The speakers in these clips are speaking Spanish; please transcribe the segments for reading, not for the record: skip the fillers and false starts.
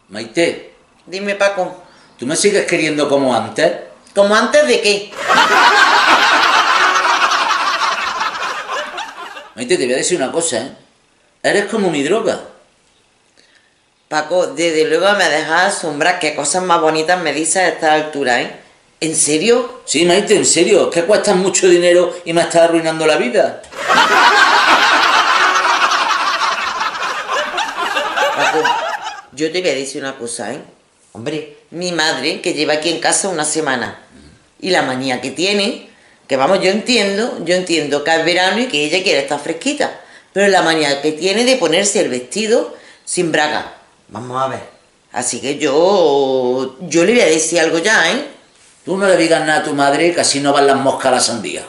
Maite, Dime, Paco. ¿tú me sigues queriendo como antes? ¿Como antes de qué? Maite, te voy a decir una cosa, ¿eh? Eres como mi droga. Paco, desde luego me dejas asombrar. Qué cosas más bonitas me dices a esta altura, ¿eh? ¿En serio? Sí, Maite, en serio, es que cuestas mucho dinero y me estás arruinando la vida. Paco, yo te voy a decir una cosa, ¿eh? Hombre, mi madre, que lleva aquí en casa una semana, y la manía que tiene, que vamos, yo entiendo que es verano y que ella quiere estar fresquita, pero la manía que tiene de ponerse el vestido sin braga. Vamos a ver. Así que yo le voy a decir algo ya, ¿eh? Tú no le digas nada a tu madre, que así no van las moscas a la sandía.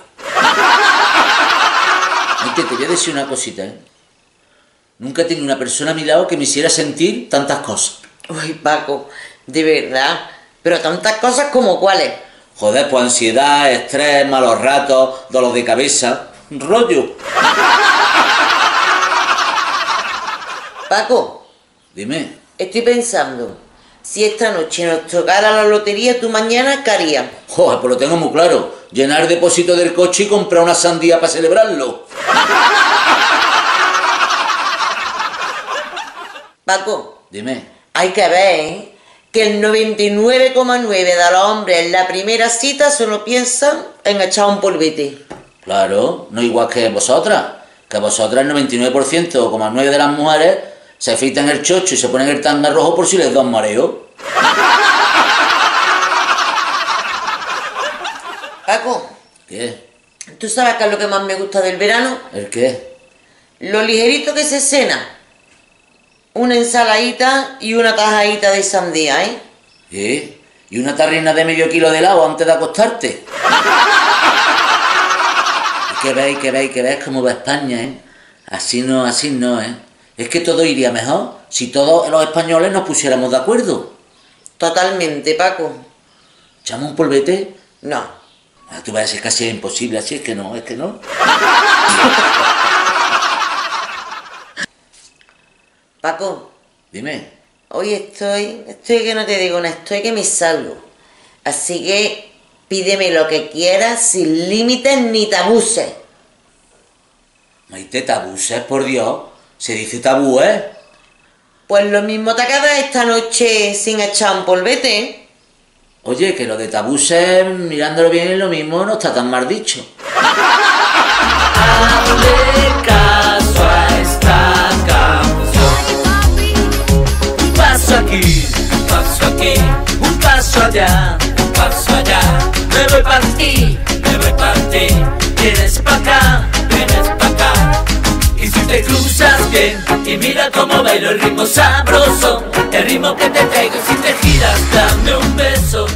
Maite, te voy a decir una cosita, ¿eh? Nunca he tenido una persona a mi lado que me hiciera sentir tantas cosas. Uy, Paco, de verdad. Pero tantas cosas como cuáles. Joder, pues ansiedad, estrés, malos ratos, dolor de cabeza, rollo. Paco, Dime. estoy pensando, si esta noche nos tocara la lotería, ¿tú mañana qué harías? Joder, pues lo tengo muy claro. Llenar el depósito del coche y comprar una sandía para celebrarlo. Paco, Dime. hay que ver, ¿eh? Que el 99,9 de los hombres en la primera cita solo piensan en echar un polvete. Claro, no igual que vosotras. Que vosotras el 99,9% de las mujeres se afeitan el chocho y se ponen el tanga rojo por si les da un mareo. Paco, ¿Qué? ¿tú sabes qué es lo que más me gusta del verano? ¿El qué? Lo ligerito que se cena. Una ensaladita y una tajadita de sandía, ¿eh? ¿Qué? ¿Y una tarrina de medio kilo de helado antes de acostarte? Que veis cómo va España, ¿eh? Así no, ¿eh? Es que todo iría mejor si todos los españoles nos pusiéramos de acuerdo. Totalmente, Paco. ¿Echamos un polvete? No. Ah, tú vas a decir que casi es imposible, así es que no. Paco, Dime. hoy estoy que no te digo nada, estoy que me salgo. Así que pídeme lo que quieras sin límites ni tabuses. Maite, tabúes, por Dios. Se dice tabú, ¿eh? Pues lo mismo te quedas esta noche sin echar un polvete, ¿eh? Oye, que lo de tabúes, mirándolo bien, es lo mismo, no está tan mal dicho. Hazle caso a esta canción. Un paso aquí, un paso allá, Me voy para ti, vienes pa' acá, Y si te cruzas bien y mira cómo bailo el ritmo sabroso, el ritmo que te traigo. Si te giras, dame un beso.